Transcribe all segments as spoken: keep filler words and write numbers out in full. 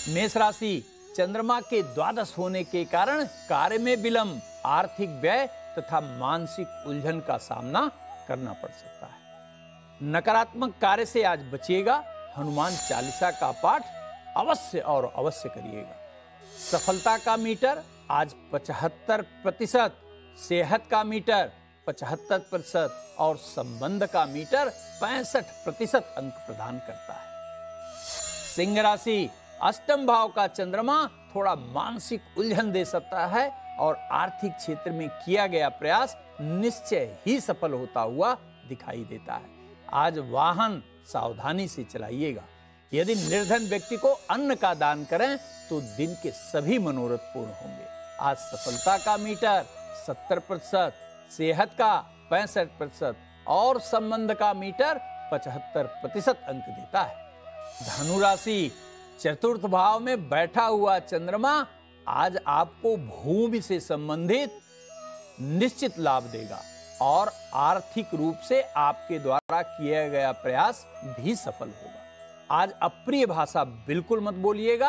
मेष राशि, चंद्रमा के द्वादश होने के कारण कार्य में विलंब, आर्थिक व्यय तथा मानसिक उलझन का सामना करना पड़ सकता है। नकारात्मक कार्य से आज बचिएगा। हनुमान चालीसा का पाठ अवश्य और अवश्य करिएगा। सफलता का मीटर आज पचहत्तर प्रतिशत, सेहत का मीटर पचहत्तर प्रतिशत और संबंध का मीटर पैंसठ प्रतिशत अंक प्रदान करता है। सिंह राशि, अष्टम भाव का चंद्रमा थोड़ा मानसिक उलझन दे सकता है और आर्थिक क्षेत्र में किया गया प्रयास निश्चय ही सफल होता हुआ दिखाई देता है। आज वाहन सावधानी से चलाइएगा। यदि निर्धन व्यक्ति को अन्न का दान करें तो दिन के सभी मनोरथ पूर्ण होंगे। आज सफलता का मीटर सत्तर प्रतिशत, सेहत का पैंसठ प्रतिशत और संबंध का मीटर पचहत्तर प्रतिशत अंक देता है। धनु राशि, चतुर्थ भाव में बैठा हुआ चंद्रमा आज आपको भूमि से संबंधित निश्चित लाभ देगा और आर्थिक रूप से आपके द्वारा किया गया प्रयास भी सफल होगा। आज अप्रिय भाषा बिल्कुल मत बोलिएगा।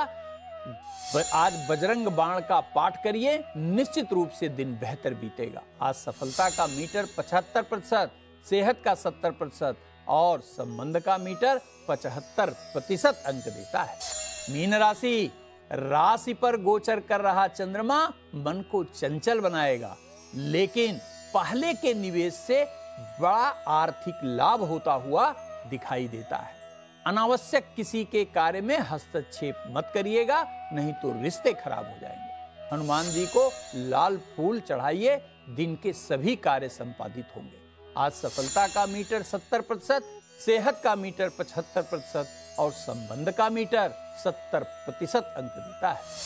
आज बजरंग बाण का पाठ करिए, निश्चित रूप से दिन बेहतर बीतेगा। आज सफलता का मीटर पचहत्तर प्रतिशत, सेहत का सत्तर प्रतिशत और संबंध का मीटर पचहत्तर प्रतिशत अंक देता है। मीन राशि, राशि पर गोचर कर रहा चंद्रमा मन को चंचल बनाएगा, लेकिन पहले के निवेश से बड़ा आर्थिक लाभ होता हुआ दिखाई देता है। अनावश्यक किसी के कार्य में हस्तक्षेप मत करिएगा, नहीं तो रिश्ते खराब हो जाएंगे। हनुमान जी को लाल फूल चढ़ाइए, दिन के सभी कार्य संपादित होंगे। आज सफलता का मीटर सत्तर प्रतिशत, सेहत का मीटर पचहत्तर प्रतिशत और संबंध का मीटर सत्तर प्रतिशत अंक देता है।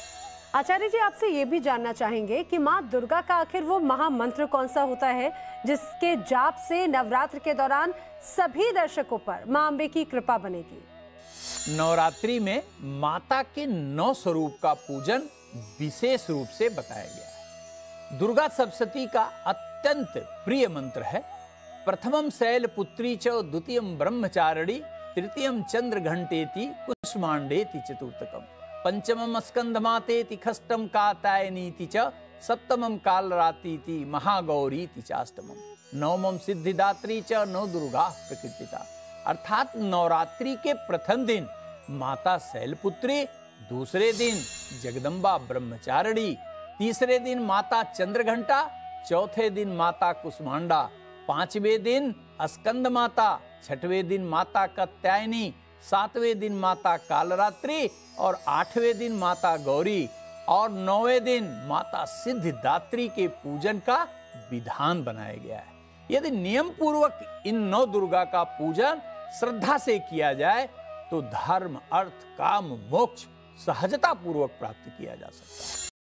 आचार्य जी, आपसे ये भी जानना चाहेंगे कि माँ दुर्गा का आखिर वो महामंत्र कौन सा होता है जिसके जाप से नवरात्र के दौरान सभी दर्शकों पर माँ अम्बे की कृपा बनेगी? नवरात्रि में माता के नौ स्वरूप का पूजन विशेष रूप से बताया गया है। दुर्गा सप्तशती का अत्यंत प्रिय मंत्र है। प्रथमम शैलपुत्री च, द्वितीयम ब्रह्मचारिणी, तृतीयम चंद्र घंटेति, कुष्मांडेति चतुर्थकम, पंचमम स्कंदमातेति, खष्टम कात्यायनीति च, सप्तमम कालरात्रीति, महागौरीति चाष्टमम, नवमम सिद्धिदात्री च, नव दुर्गा प्रकृतिता। अर्थात नवरात्रि के प्रथम दिन माता शैलपुत्री, दूसरे दिन जगदम्बा ब्रह्मचारिणी, तीसरे दिन माता चंद्रघंटा, चौथे दिन माता कुष्मांडा, पांचवें दिन स्कंद माता, छठवें दिन माता कात्यायनी, सातवें दिन माता कालरात्रि और आठवें दिन माता गौरी और नौवें दिन माता सिद्धिदात्री के पूजन का विधान बनाया गया है। यदि नियम पूर्वक इन नौ दुर्गा का पूजन श्रद्धा से किया जाए तो धर्म, अर्थ, काम, मोक्ष सहजता पूर्वक प्राप्त किया जा सकता है।